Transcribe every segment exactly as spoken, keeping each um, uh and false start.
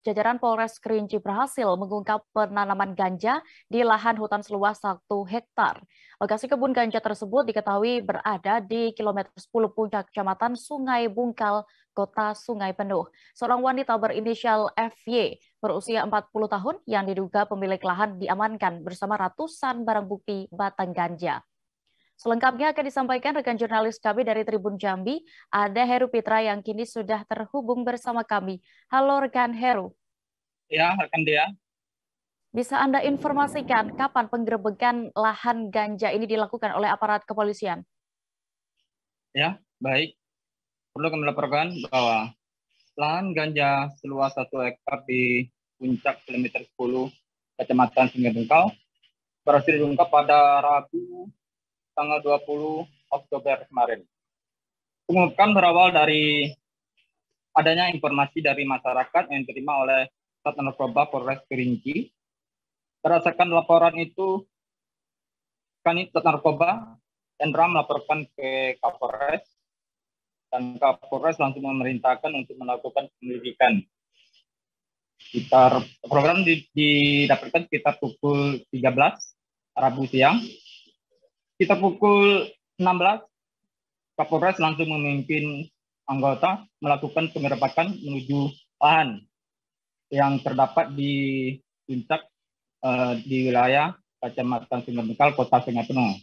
jajaran Polres Kerinci berhasil mengungkap penanaman ganja di lahan hutan seluas satu hektar. Lokasi kebun ganja tersebut diketahui berada di kilometer sepuluh Puncak, Kecamatan Sungai Bungkal, Kota Sungai Penuh. Seorang wanita berinisial F Y berusia empat puluh tahun yang diduga pemilik lahan diamankan bersama ratusan barang bukti batang ganja. Selengkapnya akan disampaikan rekan jurnalis kami dari Tribun Jambi, ada Heru Pitra yang kini sudah terhubung bersama kami. Halo rekan Heru. Ya, rekan dia. Bisa Anda informasikan kapan penggerebekan lahan ganja ini dilakukan oleh aparat kepolisian? Ya, baik. Perlu kami laporkan bahwa lahan ganja seluas satu hektar di Puncak kilometer sepuluh Kecamatan Sungai Bungkal berhasil diungkap pada Rabu tanggal dua puluh Oktober kemarin. Pengungkapan berawal dari adanya informasi dari masyarakat yang diterima oleh Satuan Narkoba Polres Kerinci. Berdasarkan laporan itu, Kanit Narkoba Endra melaporkan ke Kapolres dan Kapolres langsung memerintahkan untuk melakukan penyelidikan. Sekitar program didapatkan sekitar pukul tiga belas Rabu siang. Kita pukul enam belas, Kapolres langsung memimpin anggota melakukan pengerebekan menuju lahan yang terdapat di puncak uh, di wilayah Kecamatan Sungai Bungkal, Kota Sungai Penuh.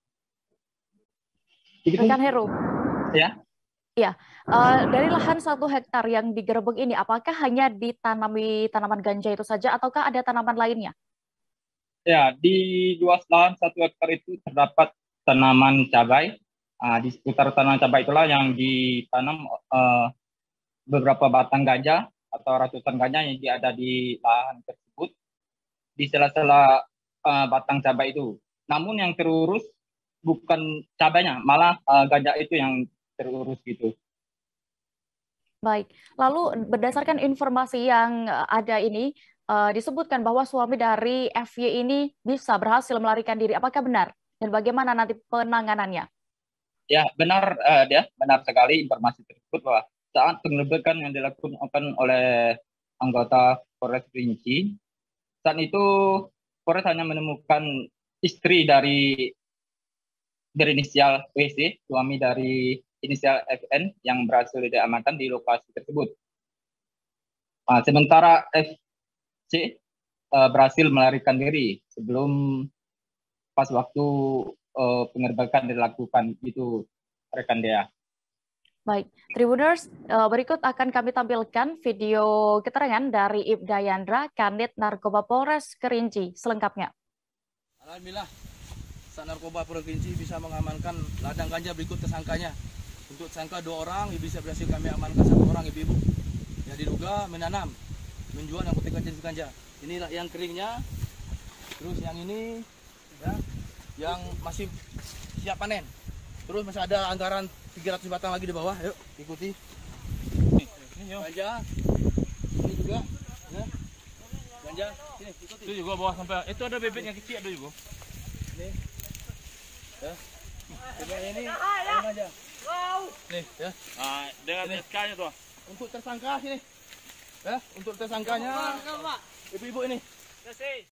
Rekan Heru. Ya. Ya, uh, dari lahan satu hektar yang digerebek ini, apakah hanya ditanami tanaman ganja itu saja, ataukah ada tanaman lainnya? Ya, di luas lahan satu hektar itu terdapat tanaman cabai. Uh, di sekitar tanaman cabai itulah yang ditanam uh, beberapa batang ganja atau ratusan ganja yang ada di lahan tersebut di sela-sela uh, batang cabai itu. Namun yang terurus bukan cabainya, malah uh, ganja itu yang terurus gitu. Baik, lalu berdasarkan informasi yang ada ini, uh, disebutkan bahwa suami dari F Y ini bisa berhasil melarikan diri. Apakah benar? Dan bagaimana nanti penanganannya? Ya, benar, uh, dia benar sekali informasi tersebut bahwa saat penggerebekan yang dilakukan oleh anggota Polres Kerinci, saat itu Polres hanya menemukan istri dari berinisial W C, suami dari inisial F N yang berhasil diamankan di lokasi tersebut. Nah, sementara F C uh, berhasil melarikan diri sebelum pas waktu uh, penggerbekan dilakukan itu, rekan dia. Baik, Tribuners, berikut akan kami tampilkan video keterangan dari Ibda Yandra, Kanit Narkoba Polres Kerinci, selengkapnya. Alhamdulillah, Sat Narkoba Polres Kerinci bisa mengamankan ladang ganja berikut tersangkanya. Untuk tersangka dua orang, bisa berhasil kami amankan satu orang ibu-ibu yang diduga menanam, menjual yang narkotika jenis ganja. Inilah yang keringnya, terus yang ini, ya, yang masih siap panen. Terus masih ada anggaran tiga ratus batang lagi di bawah. Yuk, ikuti. Ini ganja. Ini juga, ya. Ganja. Sini, ikuti. Itu juga bawah sampai itu ada bebek yang kecil ada juga. Ini. Ya. Coba ini, ini aja. Nih, ya. Nah, dengan S K-nya tuh. Untuk tersangka sini. Ya, untuk tersangkanya. Ibu-ibu ini.